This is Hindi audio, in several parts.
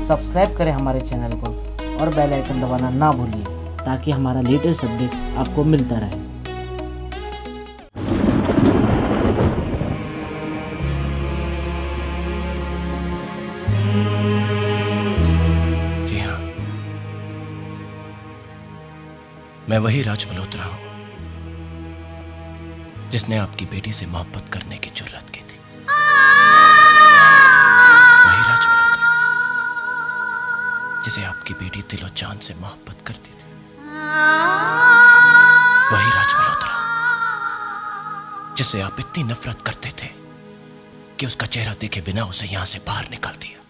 सब्सक्राइब करें हमारे चैनल को और बेल आइकन दबाना ना भूलिए ताकि हमारा लेटेस्ट अपडेट आपको मिलता रहे। जी हाँ, मैं वही राज मल्होत्रा हूं जिसने आपकी बेटी से मोहब्बत करने की जुर्रत की थी। वही राज मल्होत्रा जिसे आपकी बेटी दिलो जान से मोहब्बत करती थी। वही राज मल्होत्रा जिससे आप इतनी नफरत करते थे कि उसका चेहरा देखे बिना उसे यहां से बाहर निकाल दिया।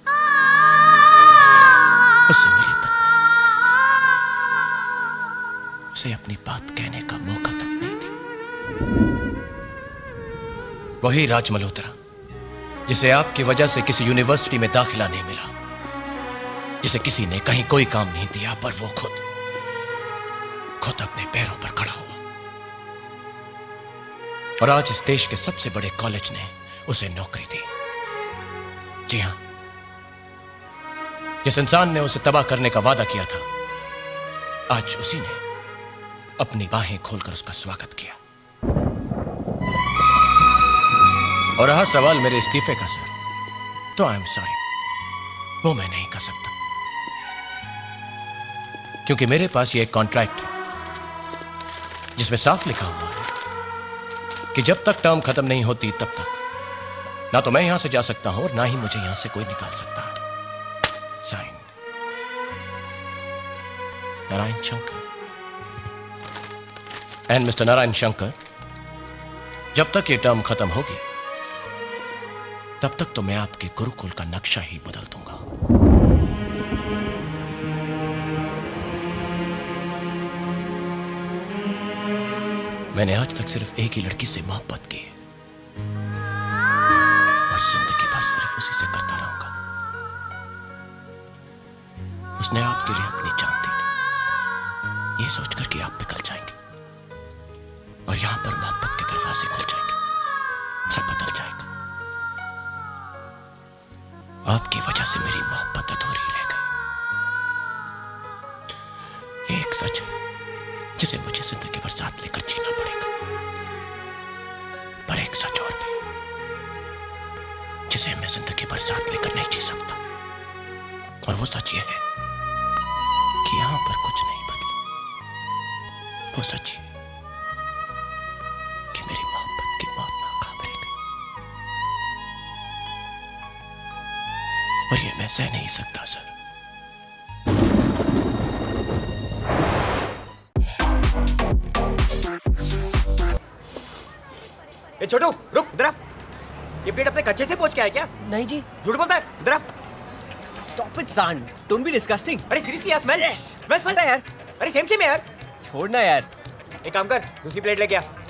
उससे मिली तक उसे अपनी बात कहने का मौका तक नहीं दी। वही राज मल्होत्रा जिसे आपकी वजह से किसी यूनिवर्सिटी में दाखिला नहीं मिला, जिसे किसी ने कहीं कोई काम नहीं दिया, पर वो खुद अपने पैरों पर खड़ा हुआ। और आज इस देश के सबसे बड़े कॉलेज ने उसे नौकरी दी। जी हां, जिस इंसान ने उसे तबाह करने का वादा किया था, आज उसी ने अपनी बाहें खोलकर उसका स्वागत किया। और रहा सवाल मेरे इस्तीफे का सर, तो आई एम सॉरी, वो मैं नहीं कर सकता, क्योंकि मेरे पास ये एक कॉन्ट्रैक्ट है जिसमें साफ लिखा हुआ है कि जब तक टर्म खत्म नहीं होती तब तक ना तो मैं यहां से जा सकता हूं और ना ही मुझे यहां से कोई निकाल सकता है। Sign Narayan Shankar. And mister Narayan Shankar, जब तक ये टर्म खत्म होगी तब तक तो मैं आपके गुरुकुल का नक्शा ही बदल दूंगा। मैंने आज तक सिर्फ एक ही लड़की से मोहब्बत की है और जिंदगी भर सिर्फ उसी से करता रहूंगा। उसने आपके लिए अपनी जान दी थी, ये सोचकर कि आप पिघल जाएंगे और यहां पर मोहब्बत के दरवाजे खुल जाएंगे, सब बदल जाएगा। आपकी वजह से मेरी मोहब्बत अधूरी रह गई। ये एक सच है जिसे मुझे जिंदगी भर साथ लेकर जीना पड़ेगा, पर एक सच और भी जिसे मैं जिंदगी भर साथ लेकर नहीं जी सकता, और वो सच ये है कि यहां पर कुछ नहीं बदला। वो सच ये कि मेरी मोहब्बत की मौत नाकाम रह गई, और ये मैं सह नहीं सकता सर। ए छोटू, रुक, इधर आ। ये प्लेट अपने कच्चे से पहुंच के आया क्या? नहीं जी। झूठ बोलता है, इधर आ। Stop it, son. Don't be disgusting. अरे सीरियसली यार, स्मेल। Yes. स्मेल यार। अरे सेम यार। छोड़ना यार। एक काम कर, दूसरी प्लेट लेके आ।